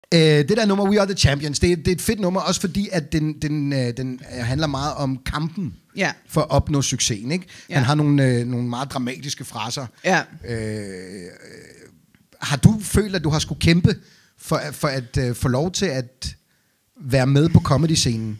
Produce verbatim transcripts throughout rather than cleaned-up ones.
Øh, det der nummer We Are The Champions, det er, det er et fedt nummer, også fordi, at den, den, øh, den handler meget om kampen ja. for at opnå succesen, ikke? Ja. Han har nogle, øh, nogle meget dramatiske fraser. Ja. Øh, har du følt, at du har skulle kæmpe for, for at øh, få lov til at være med på comedy-scenen?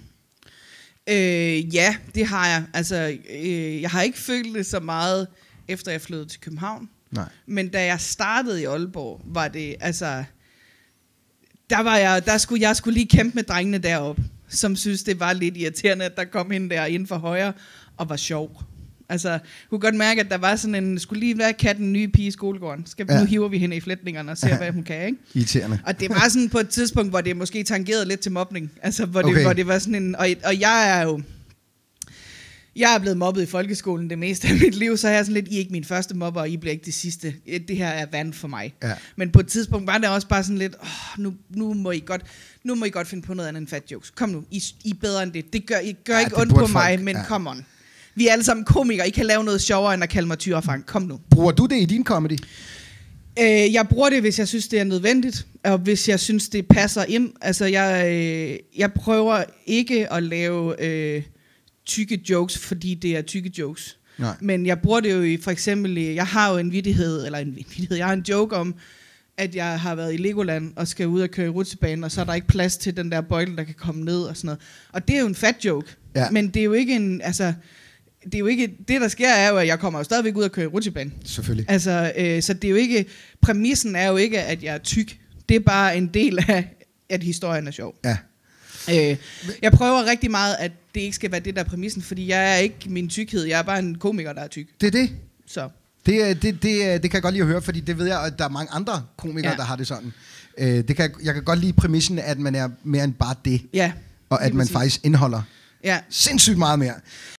Øh, ja, det har jeg. Altså, øh, jeg har ikke følt det så meget, efter jeg flyttede til København. Nej. Men da jeg startede i Aalborg, var det, altså... Der, var jeg, der skulle jeg skulle lige kæmpe med drengene deroppe, som synes, det var lidt irriterende, at der kom hende der inden for højre, og var sjov. Altså, jeg kunne godt mærke, at der var sådan en, skulle lige være katten nye pige i skolegården. Skal, ja. Nu hiver vi hende i flætningerne og ser, hvad hun kan, ikke? Irriterende. Og det var sådan på et tidspunkt, hvor det måske tangerede lidt til mobning. Altså, hvor, okay. det, hvor det var sådan en... Og, og jeg er jo... Jeg er blevet mobbet i folkeskolen det meste af mit liv, så er jeg sådan lidt, I er ikke min første mobber, og I bliver ikke det sidste. Det her er vand for mig. Ja. Men på et tidspunkt var det også bare sådan lidt, oh, nu, nu, må I godt, nu må I godt finde på noget andet end fat jokes. Kom nu, I, I er bedre end det. Det gør, I gør ja, ikke ondt på folk. Mig, men ja. Come on. Vi er alle sammen komikere. I kan lave noget sjovere, end at kalde mig Tyrefang. Kom nu. Bruger du det i din comedy? Øh, jeg bruger det, hvis jeg synes, det er nødvendigt, og hvis jeg synes, det passer ind. Altså, jeg, øh, jeg prøver ikke at lave... Øh, tykke jokes, fordi det er tykke jokes. Nej. Men jeg bruger det jo i, for eksempel, jeg har jo en vittighed, eller en vittighed, jeg har en joke om, at jeg har været i Legoland, og skal ud og køre i rutsjebanen, og så er der ikke plads til den der bøjle, der kan komme ned, og sådan noget. Og det er jo en fat joke. Ja. Men det er jo ikke en, altså, det er jo ikke, det der sker er jo, at jeg kommer jo stadigvæk ud og køre i rutsjebanen. Selvfølgelig. Altså, øh, så det er jo ikke, præmissen er jo ikke, at jeg er tyk. Det er bare en del af, at historien er sjov. Ja. Øh, jeg prøver rigtig meget, at det ikke skal være det der præmissen, fordi jeg er ikke min tykkhed, jeg er bare en komiker, der er tyk. Det er det. Så. Det, det, det, det kan jeg godt lide at høre, fordi det ved jeg, at der er mange andre komikere, ja. Der har det sådan. Øh, det kan, jeg kan godt lide præmissen, at man er mere end bare det, Ja, og at man præcis. faktisk indeholder ja. sindssygt meget mere.